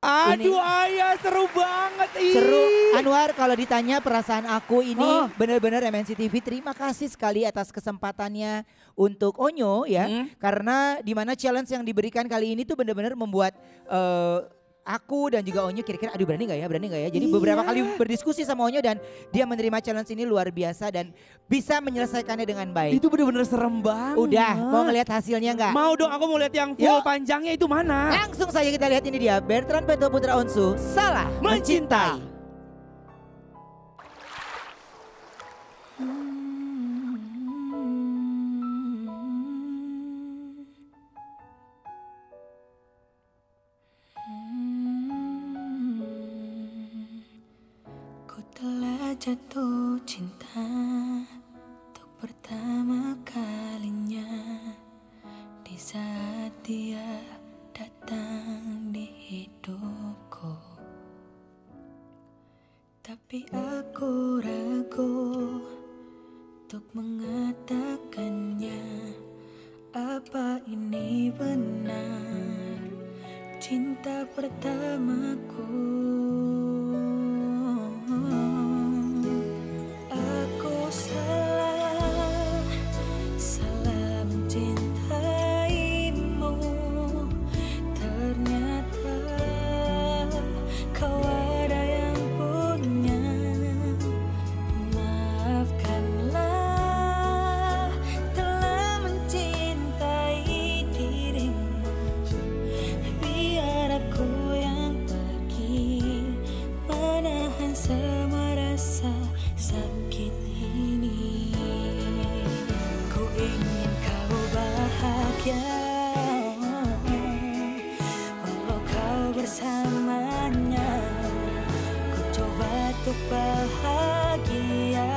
Aduh Ayah seru banget. Seru. Anwar kalau ditanya perasaan aku ini benar-benar MNC TV terima kasih sekali atas kesempatannya untuk Onyo ya. Karena dimana challenge yang diberikan kali ini tuh benar-benar membuat aku dan juga Onyo kira-kira aduh berani gak ya. Jadi beberapa kali berdiskusi sama Onyo dan dia menerima challenge ini luar biasa dan bisa menyelesaikannya dengan baik. Itu benar-benar serem banget. Udah mau ngeliat hasilnya gak? Mau dong, aku mau lihat yang full panjangnya itu mana. Langsung saja kita lihat ini dia Bertrand Peto Putra Onsu, Salah Mencintai. Telah jatuh cinta untuk pertama kalinya di saat dia datang di hidupku. Tapi aku ragu untuk mengatakannya. Apa ini benar cinta pertamaku? Sama rasa sakit ini, ku ingin kau bahagia, walau kau bersamanya. Ku coba untuk bahagia,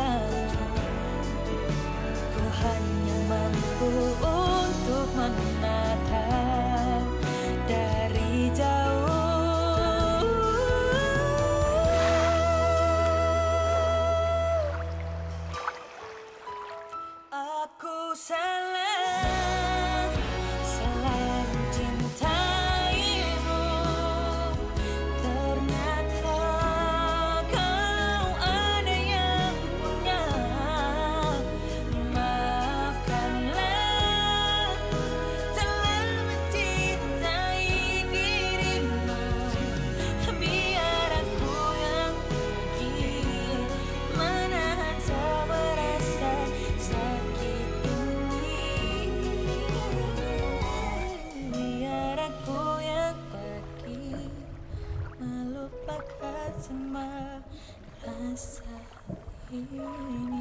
ku hanya mampu untuk menatap dari jauh. Aku salah mencintaimu. Ternyata kau ada yang punya. Maafkanlah telah mencintai dirimu. Biar aku yang pergi menahan sama rasa sakit ini. Biar aku yang pergi melupakan semua rasa ini.